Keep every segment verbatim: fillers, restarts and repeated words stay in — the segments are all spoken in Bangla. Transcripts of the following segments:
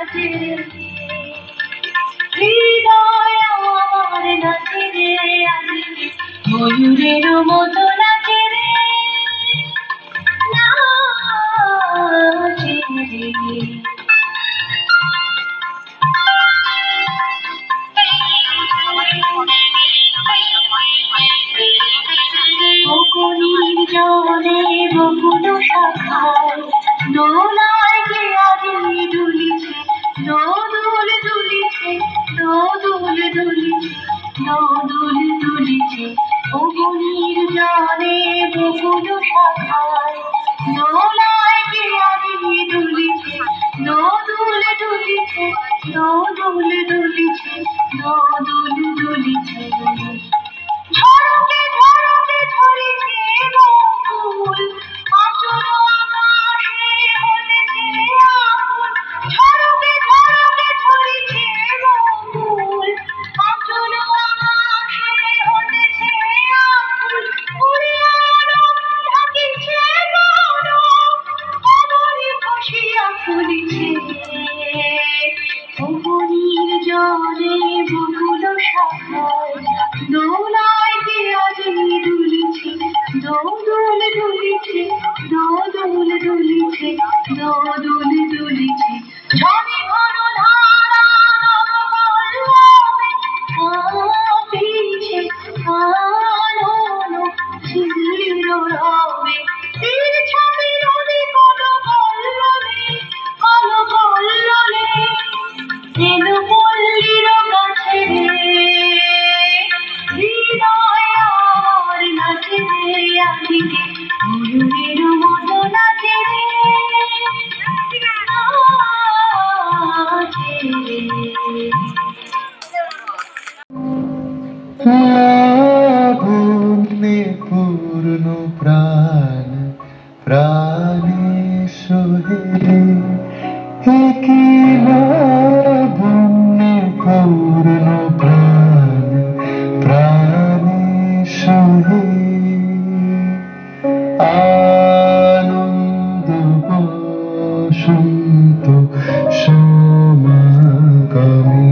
নাচে রে, হৃদয় আমার নাচে রে, আজকে ময়ূরের মতো নাচে রে, নাচে রে। বকুনির জলে বকুল শাখায় দোলায় কে আজি দুলিছে, দোদুল দুলিছে, দোদুল দুলিছে, দোদুল দুলিছে। বকুনির জলে বকুল শাখায় দোলায় কে আজি দুলিছে, দোদুল দুলিছে, দোদুল দুলিছে, দোদুল দুলিছে। ঝড়কে ঝড়কে ঝরেছে বকুল, আঁচল আকাশে হলেছে আকুল। ঝড়কে ঝড়কে ঝরেছে বকুল, আঁচল আকাশে হলেছে আকুল। উড়ে এলো ঢাকিছে গরম, কবরে বসিয়া ফুলিছে। বকুনির জলে বকুল শাখায় দোলায় কে আজি দুলিছে, দোদুল দুলিছে, দোদুল দুলিছে, দোদুল দুলিছে। ঝরে ঘন ধারা নব পল্লবে কাঁপিছে কানন চির রবে। তীর ছাপে নদী কল কল্লোলে, কল কল্লোলে এলো পল্লীর কাছে রে, হৃদয় আমার নাচে রে, আজকে ময়ূরের মতো নাচে রে, নাচে রে। লাবণ্যে পূর্ণ প্রাণ প্রাণে সোহে, কি লাবণ্যে পূর্ণ প্রাণ প্রাণে সোহে। আনন্দ বসন্ত সমাগমে,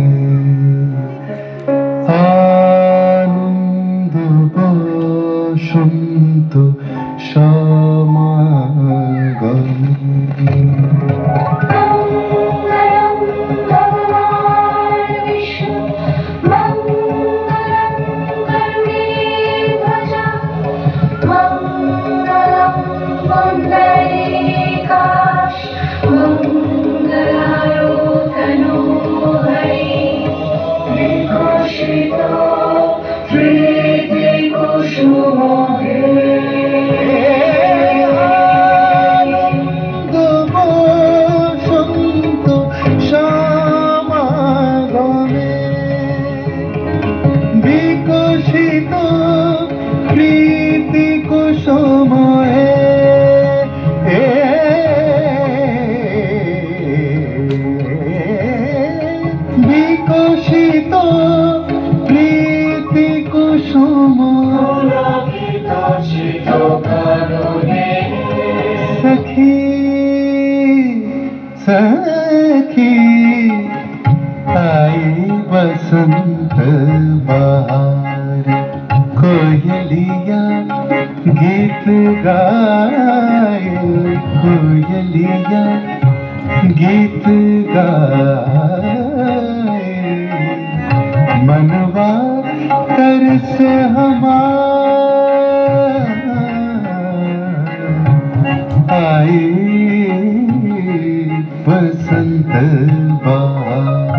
আনন্দ বসন্ত সমাগমে। বিকশিত প্রীতি কুসুমে, বিকশিত প্রীতি কুসুম সখী সখী आई बसंत बहार। कोयलिया गीत गाए, कोयलिया गीत गाए, मनवा तरस हमारा आई बसंत बहार।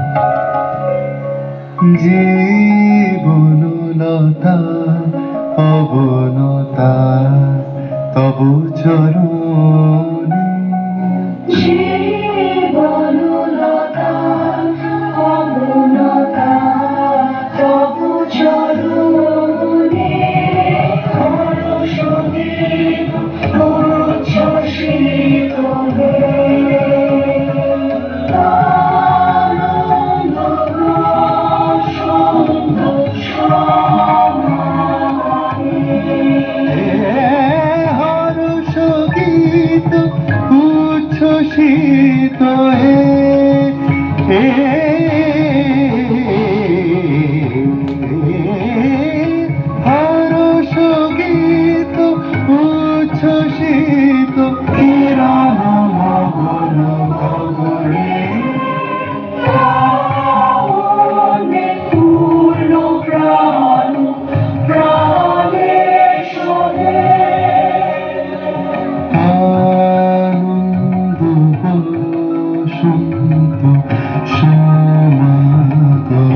জীবন লতা অবনতা তবু চরণে, জীবন লতা অবনতা তবু চরণে, হর্ষদীপ উচ্ছ্বসিত হর্ষ গীত উচ্ছ্বসিত বসন্ত সমাগম।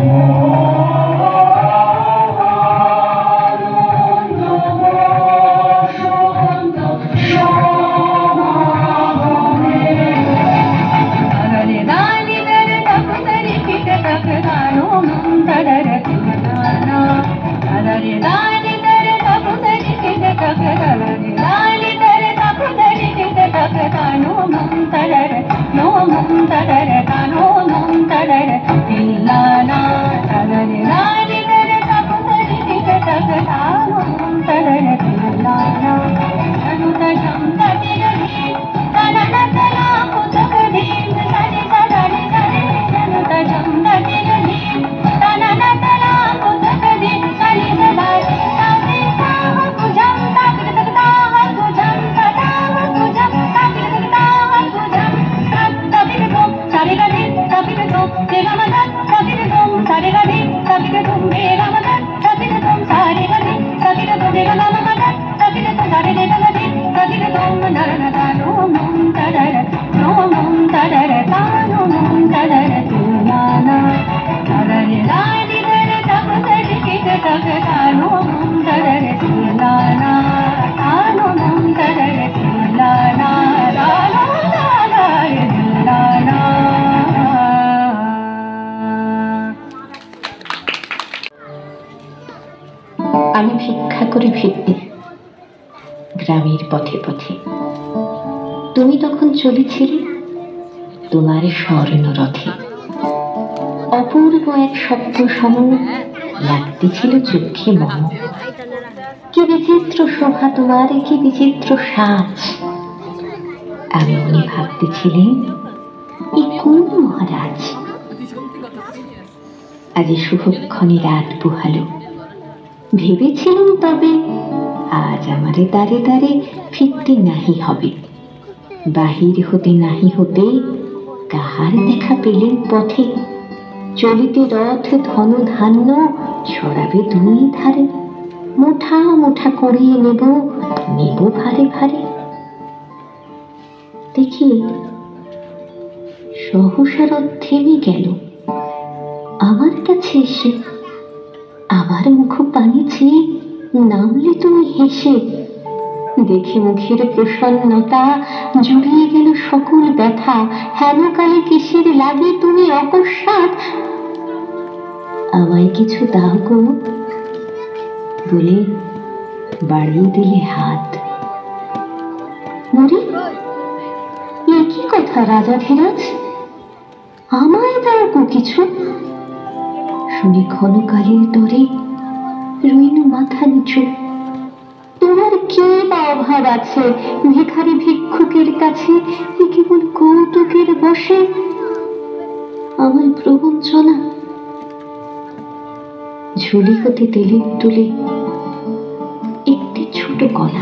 আমি ভিক্ষা করে ফিরতে গ্রামের পথে পথে, তুমি তখন চলেছিলে তোমার স্বর্ণরথে। অপূর্ব এক শব্দ সম লাগতেছিল চোখে মম। কি বিচিত্র শোভা তোমার, কি বিচিত্র সাজ। আমি মনে ভাবতেছিলেন এ কোন মহারাজ। আজ শুভক্ষণে রাত পোহালো। ভেবেছিলাম তবে আজ আমারে দাঁড়ে দাঁড়ে ফিরতে নাহি হবে। বাহির হতে নাহি হতে কাহার দেখা পেলেন পথে। চলিতে রথ ধন ধান্য ছড়াবে দুই ধারে। মুঠা মুঠা করিয়ে নেব নেব ভারে ভারে। দেখি সহসা রথ থেমে গেল আমার কাছে এসে। আবার মুখ পানি চেয়ে নামলে তুমি হেসে। দেখে মুখের প্রসন্নতা জুড়িয়ে গেল সকল ব্যথা। হেনকালে কিসের লাগে তুমি অকস্মাৎ। আমায় কিছু দাও গো বলে বাড়িয়ে দিলে হাত। মরি এ কি কথা রাজাধিরাজ, আমায় দাও গো কিছু। শুনে ক্ষণকালের তরে রইনু মাথা নিচু। তোমার কি বা অভাব আছে ভিখারি ভিক্ষুকের কাছে, এ কেবল কৌতুকের বসে আমার প্রবঞ্চনা। ঝুলি হতে তেলের তুলে একটি ছোট কলা,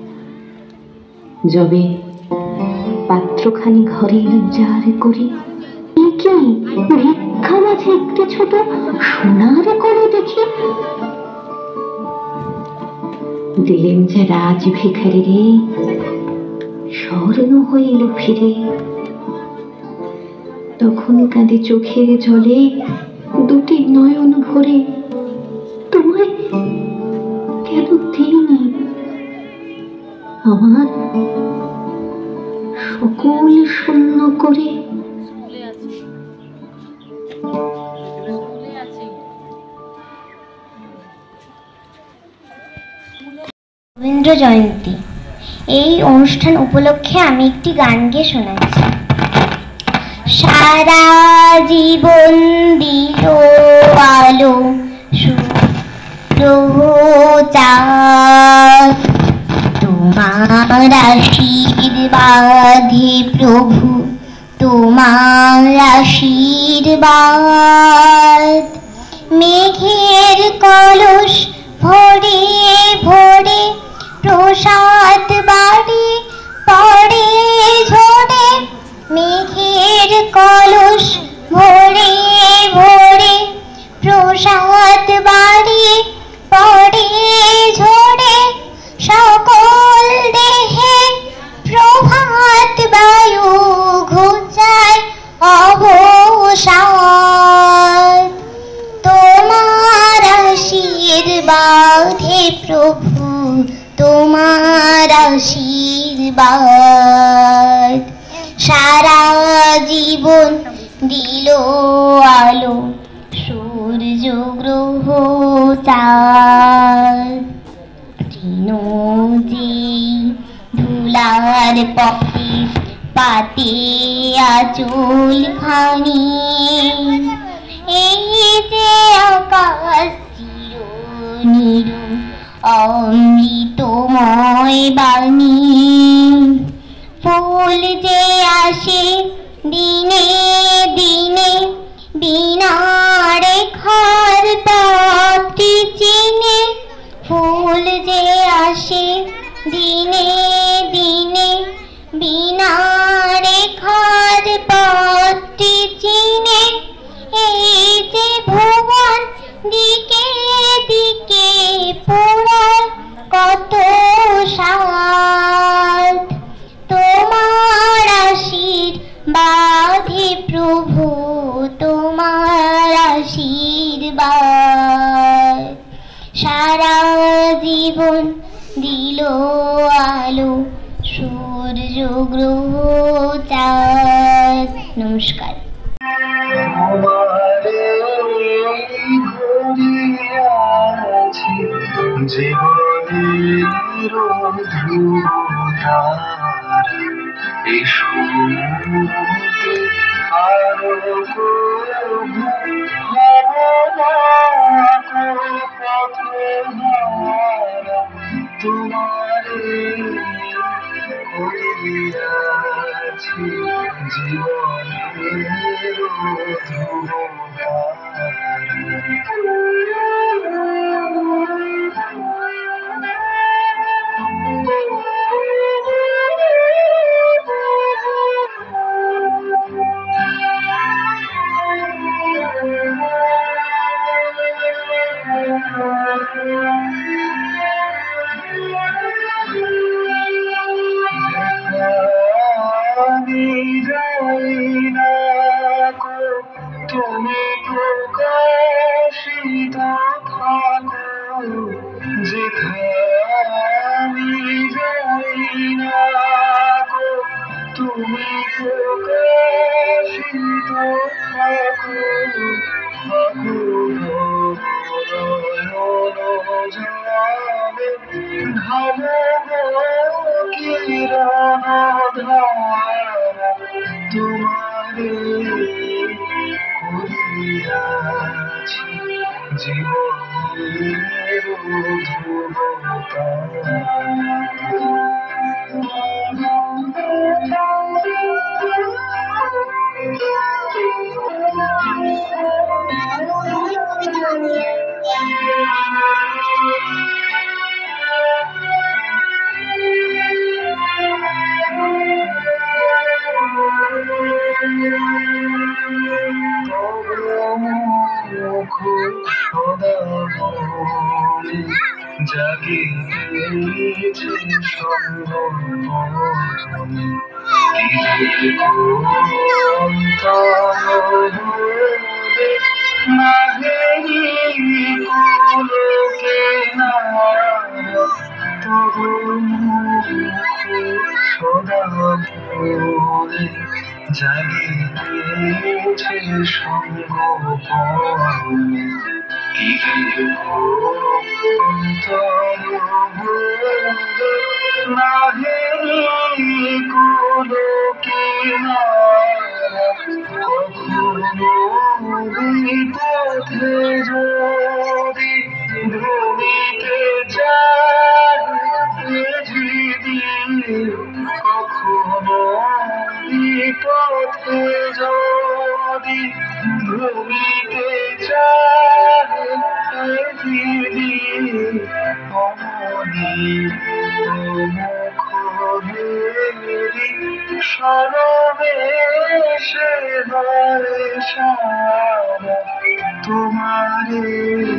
যবে পাত্রখানি ঘরে লজ্জার করি। কি ভিক্ষা মাঝে একটি ছোট সোনার করে দেখি। দিলেন যে রাজ ভিখারি রে, স্বর্ণ হইল ফিরে। তখন কাঁদে চোখের জলে দুটি নয়ন ভরে। তোমায় কেন দিইনি আমার সকল শূন্য করে। রবীন্দ্র জয়ন্তী এই অনুষ্ঠান উপলক্ষে আমি একটি গান গেয়ে শোনাচ্ছি। সারা জীবন দিল আলো সুপ্রচার, তোমার আশীর্বাদে প্রভু, তোমার আশীর্বাদ। মেঘের কলস ভরে ভরে প্রসাদ বাড়ি পড়ে ঝরে। মেঘের কলস ভরে ভরে প্রসাদ বাড়ি পড়ে ঝরে। সকল দেহে প্রভাত বায়ু ঘুচায় অবসাদ। তোমার আশীর্বাদে প্রভু, তোমার আশীর্বাদ সারা জীবন দিল আলো, সূর্য গ্রহ চাঁদ। তৃণ যে ধুলার পথে পাতে আঁচল খানি, এই যে আকাশ চির নিরু অমৃতময় বাণী। ফুল যে আসে দিনে দিনে, বিনা রেখার পাপড়ি চিনে। ফুল যে আসে দিনে দিনে, বিনা রেখার পাপড়ি চিনে। এই যে ভুবন দিকে দিকে পোড়ায় কত সাদ, তোমার আশীর্বাদে প্রভু, তোমার আশীর্বাদ সারা জীবন দিল আলো, সূর্য গ্রহ চাঁদ। নমস্কার। জীবনের ধ্রুবতারা, এসো মুহূর্তে আরো প্রভু, পথহারা তোমারে করিয়াছি জীবনের ধ্রুবতারা। তুমি প্রকাশিত থাকো, যেখানে যাই না গো, তুমি প্রকাশিত থাকো। যাবে ঢালো কিরণ ধারা, তোমারে করিয়াছি জীবনের ধ্রুবতারা। জাগিয়েছে সঙ্গমনে, নাহেরি কুলোকে নারা, তবু মুখ সদা ভরে জাগিয়েছে সঙ্গমনে। নাহেরি কুলোকে নারা, কখনো বিপথে যদি ভূমিতে চাহে যদি, কখনো বিপথে যদি ভূমিতে চাহে যদি, অমনি মুখেরি স্মরণে সে হয় সারা, তোমারে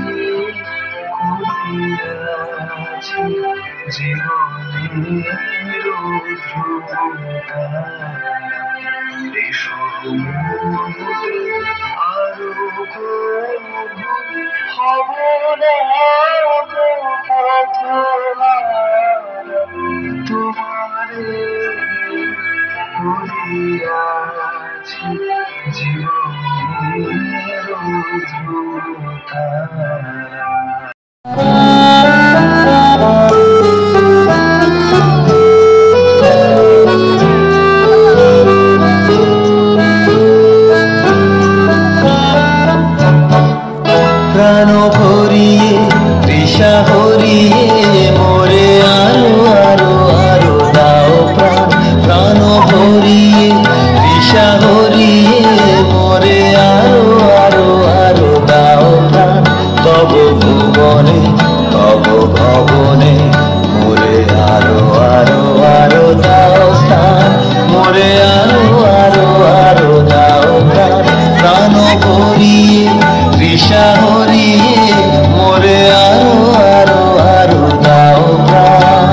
করিয়াছি জীবনের ধ্রুবতারা। এসো আরো হব না তোমারে করিয়াছি জীবনের ধ্রুতা। প্রাণ ভরিয়ে তৃষা হরিয়ে মোরে আরো আরো আরো দাও প্রাণ। প্রাণ ভরিয়ে তৃষা হরিয়ে মোরে আরো আরো আরো দাও প্রাণ। তব ভুবনে তব ভবনে মোরে আরো আরো আরো দাও স্থান। মোরে আরো আরো আরো দাও প্রাণ। প্রাণ ভরিয়ে তৃষা হরিয়ে মোরে আরো আরো আরো দাও প্রাণ।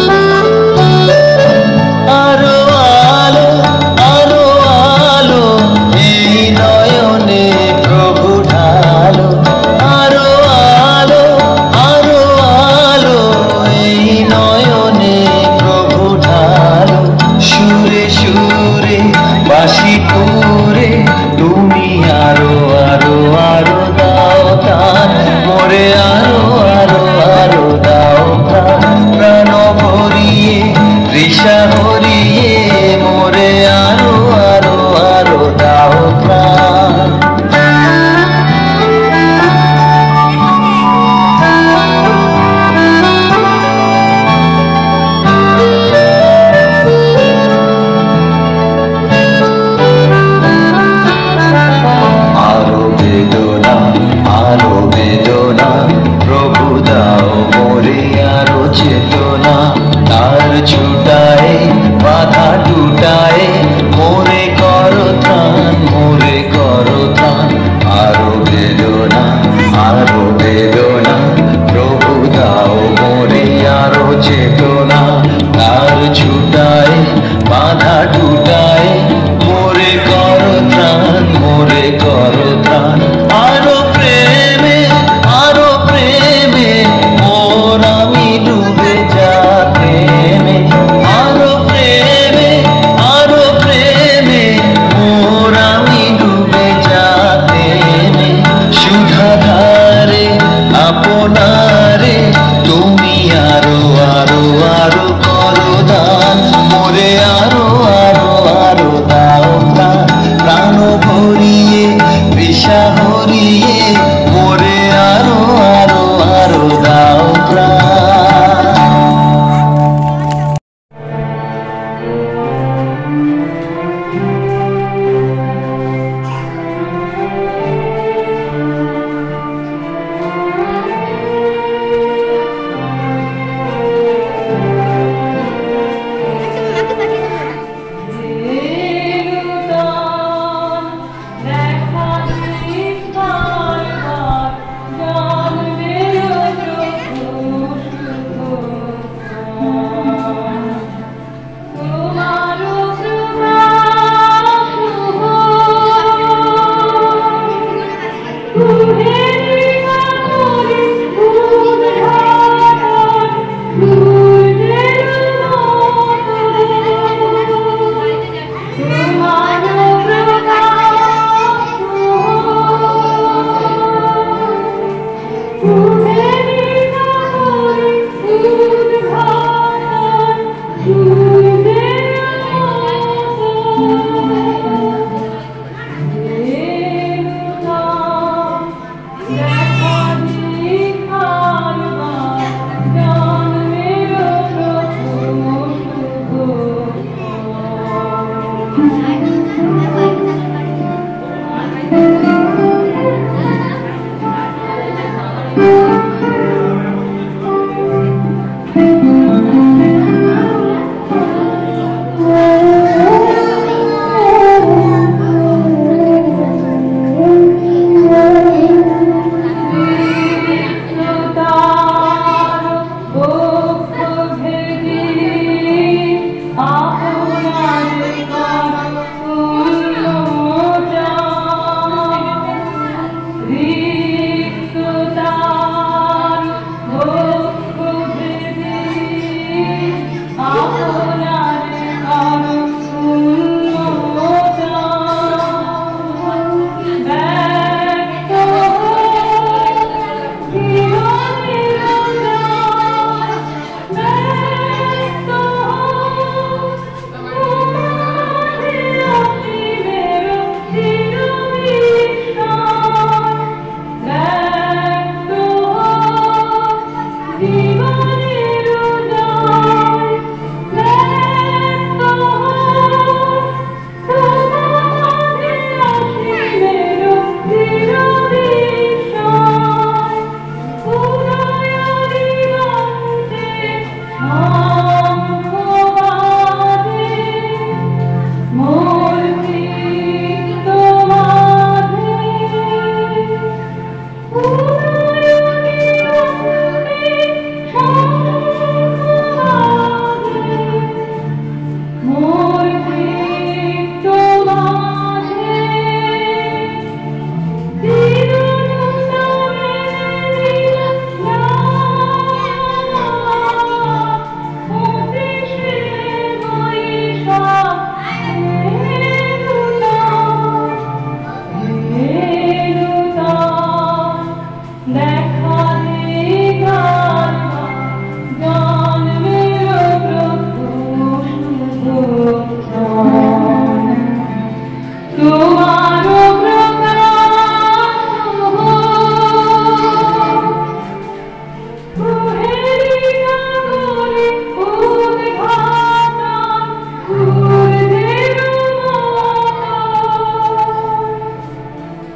আরো আলো আরো আলো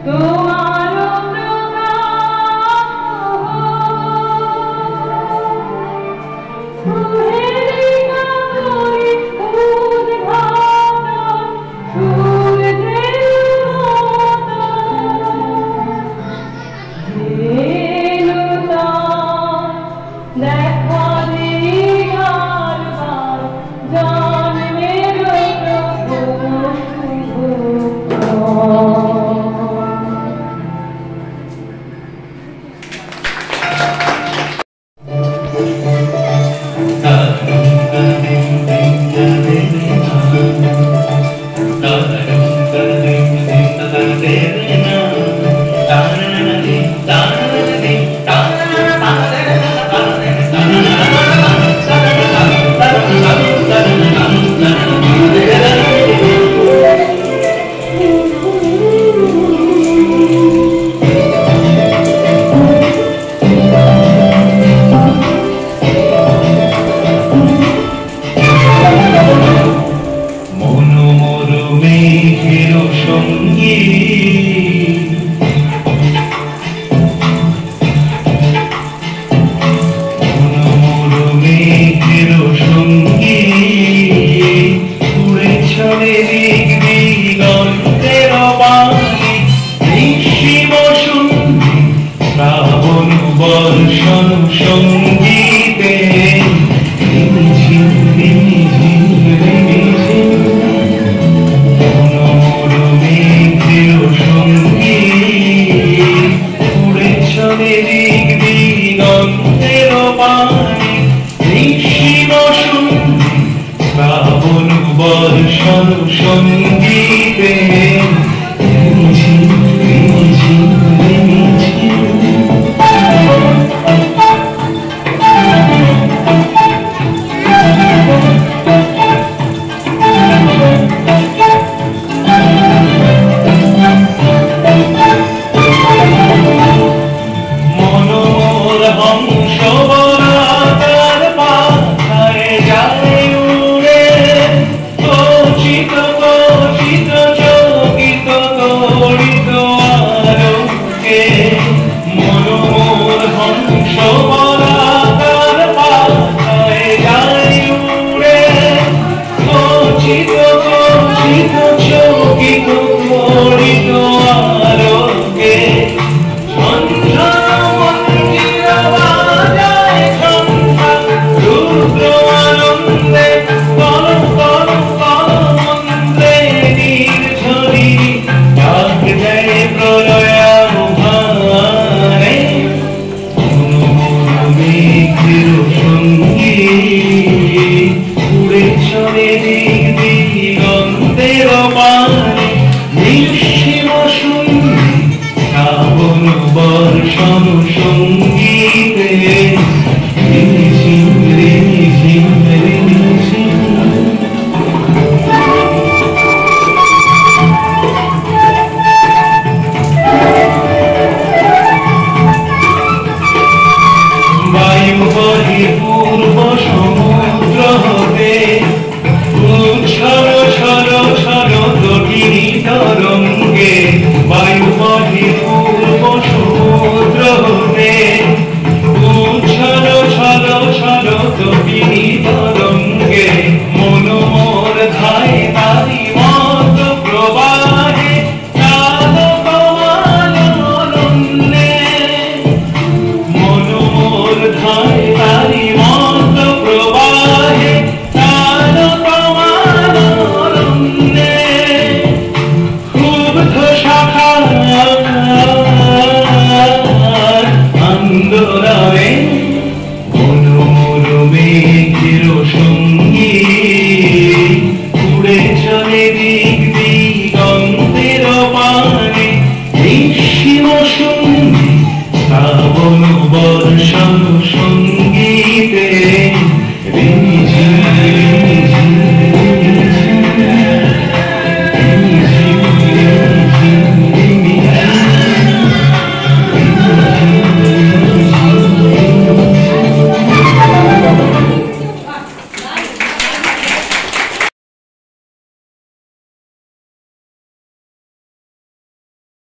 বর্ষণ সঙ্গী